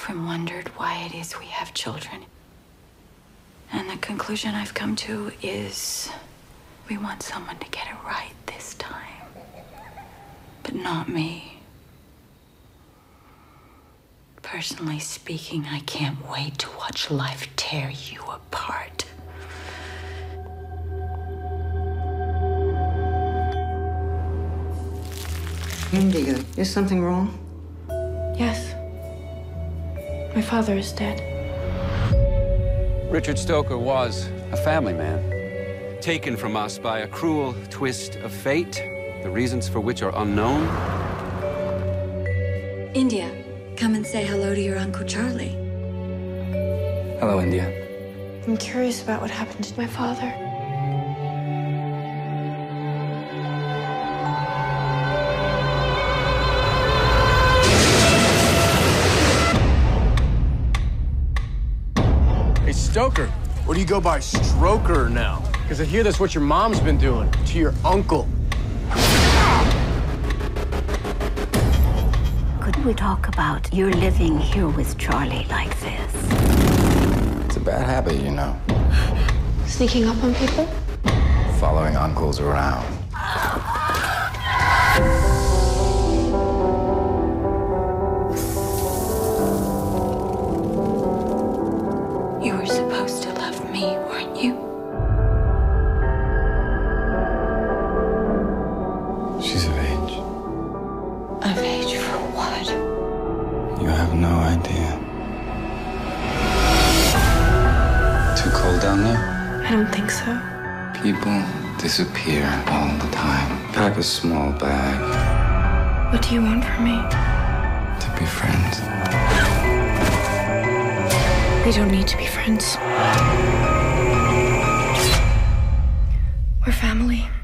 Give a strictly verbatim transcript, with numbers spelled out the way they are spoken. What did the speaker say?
often wondered why it is we have children. And the conclusion I've come to is we want someone to get it right this time. But not me. Personally speaking, I can't wait to watch life tear you apart. India, is something wrong? Yes. My father is dead. Richard Stoker was a family man, taken from us by a cruel twist of fate, the reasons for which are unknown. India, come and say hello to your Uncle Charlie. Hello, India. I'm curious about what happened to my father. Hey, Stoker, or do you go by Stroker now? Because I hear that's what your mom's been doing to your uncle. Could we talk about you living here with Charlie like this? It's a bad habit, you know. Sneaking up on people? Following uncles around. You were supposed to love me, weren't you? She's of age. Of age for what? You have no idea. Too cold down there? I don't think so. People disappear all the time. Pack a small bag. What do you want from me? To be friends. We don't need to be friends. We're family.